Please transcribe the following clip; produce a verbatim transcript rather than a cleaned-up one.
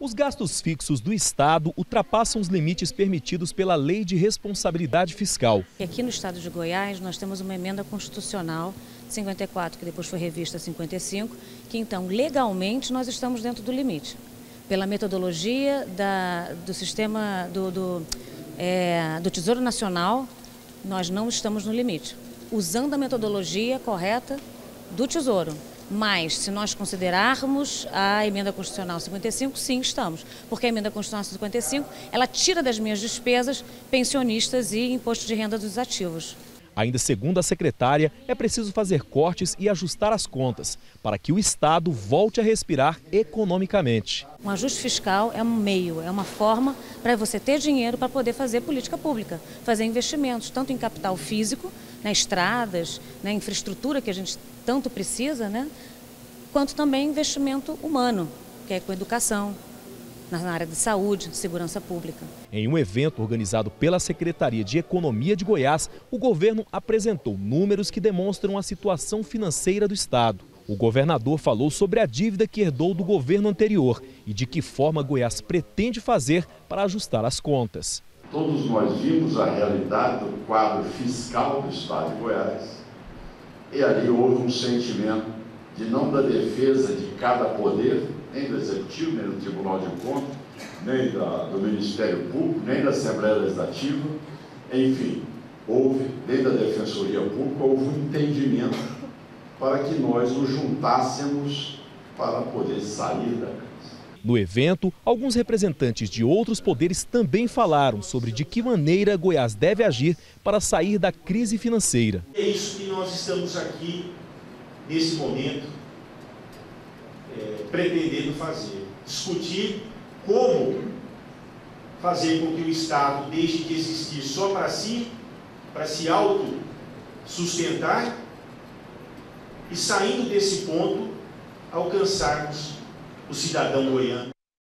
Os gastos fixos do Estado ultrapassam os limites permitidos pela Lei de Responsabilidade Fiscal. Aqui no estado de Goiás nós temos uma emenda constitucional cinquenta e quatro, que depois foi revista a cinquenta e cinco, que então legalmente nós estamos dentro do limite. Pela metodologia da, do sistema do, do, é, do Tesouro Nacional, nós não estamos no limite, usando a metodologia correta do Tesouro. Mas, se nós considerarmos a emenda constitucional cinquenta e cinco, sim, estamos. Porque a emenda constitucional cinquenta e cinco, ela tira das minhas despesas pensionistas e imposto de renda dos ativos. Ainda segundo a secretária, é preciso fazer cortes e ajustar as contas para que o Estado volte a respirar economicamente. Um ajuste fiscal é um meio, é uma forma para você ter dinheiro para poder fazer política pública, fazer investimentos, tanto em capital físico, nas estradas, na infraestrutura que a gente tanto precisa, né? Quanto também investimento humano, que é com educação, na área de saúde, de segurança pública. Em um evento organizado pela Secretaria de Economia de Goiás, o governo apresentou números que demonstram a situação financeira do Estado. O governador falou sobre a dívida que herdou do governo anterior e de que forma Goiás pretende fazer para ajustar as contas. Todos nós vimos a realidade do quadro fiscal do Estado de Goiás e ali houve um sentimento de não da defesa de cada poder, nem do Executivo, nem do Tribunal de Contas, nem da, do Ministério Público, nem da Assembleia Legislativa, enfim, houve, nem da Defensoria Pública, houve um entendimento para que nós nos juntássemos para poder sair da crise. No evento, alguns representantes de outros poderes também falaram sobre de que maneira Goiás deve agir para sair da crise financeira. É isso que nós estamos aqui, nesse momento, é, pretendendo fazer. Discutir como fazer com que o Estado deixe de existir só para si, para se autossustentar e, saindo desse ponto, alcançarmos o cidadão goiano.